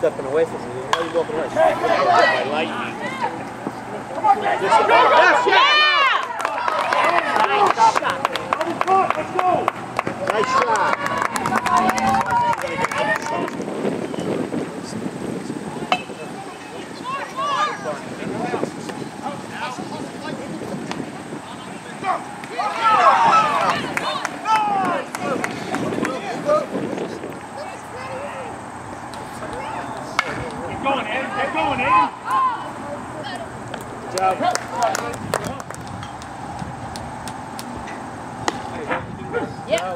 stepping away from me. Why are you walking away? My lightning. Nice shot. Nice shot. Keep going, Aiden. Good job. Yeah.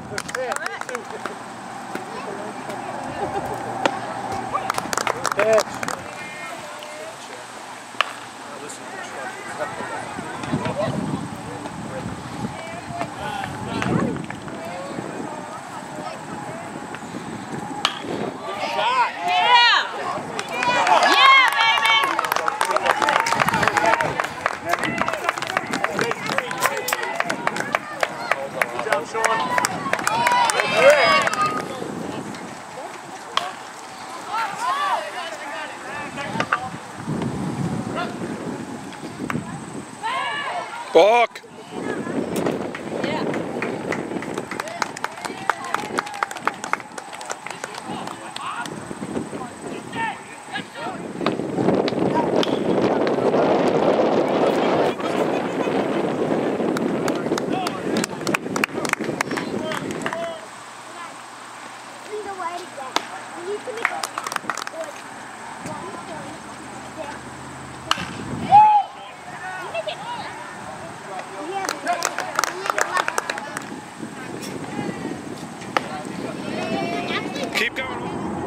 Balk! Keep going.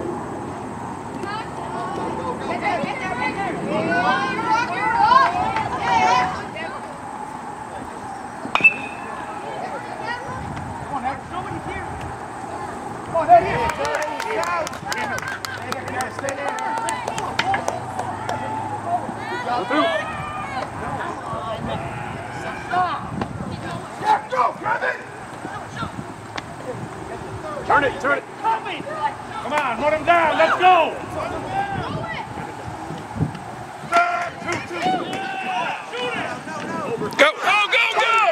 Turn it. Come on, run him down. Let's go. Go, go, go, go!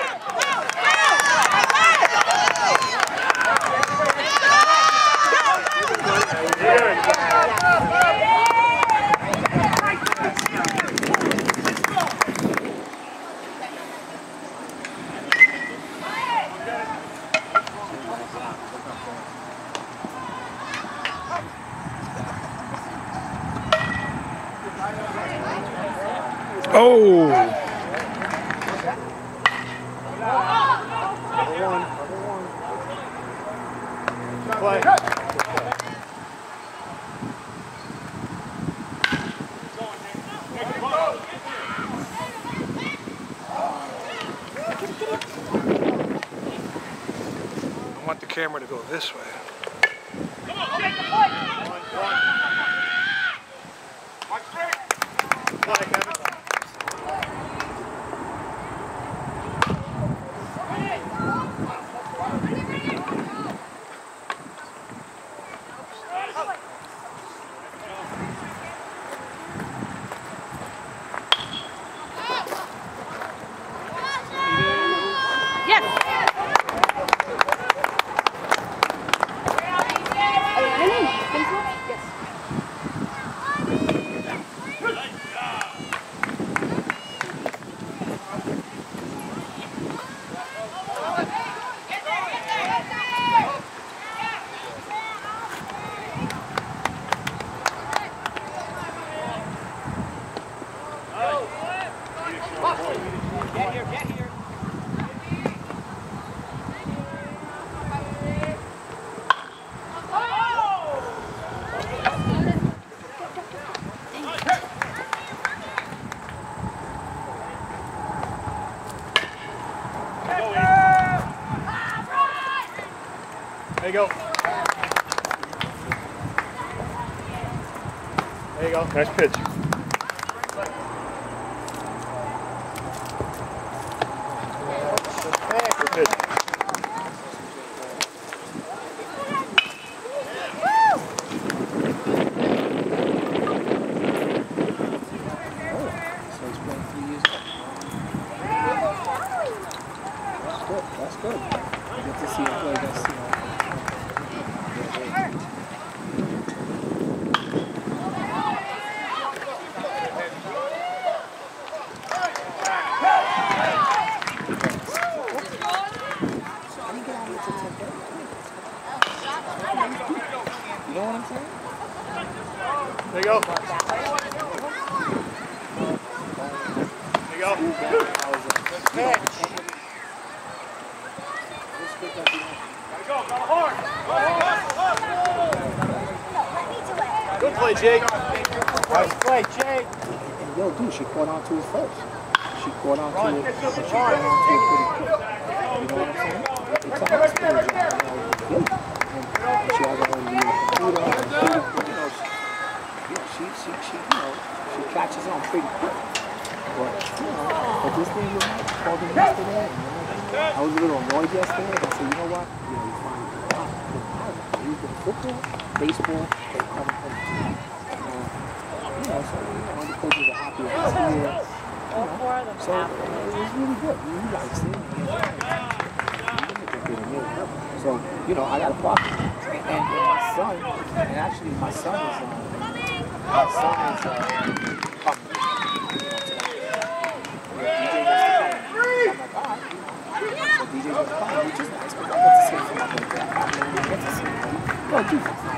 Oh! Play. I want the camera to go this way. Get here. There you go. There you go. Nice pitch. Good pitch. There you go. There you go. Good play, Jake. Nice play, Jake. And yo, dude, she caught on to it first. She caught on to it. She caught on to it pretty quick. You know what I'm saying? It's a hospital job. And she has her own little computer. You know, she catches on pretty quick. But this thing was called him yesterday. I was a little annoyed yesterday. I said, you know what? You find a lot. He's been football, baseball, they come from. So all the coaches are happy with us here. So it was really good. You likes it. So, I got a problem. And my son, and actually my son is DJ was fine, which is nice, because I get to see him from my birthday. I get to see him. Yo, dude,